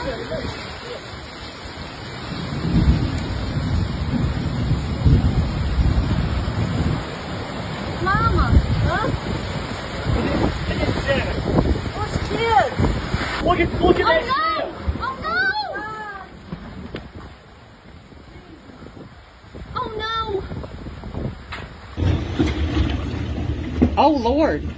Mama. Huh? What's kids? Look at that. No! Oh no! Oh no! Oh Lord.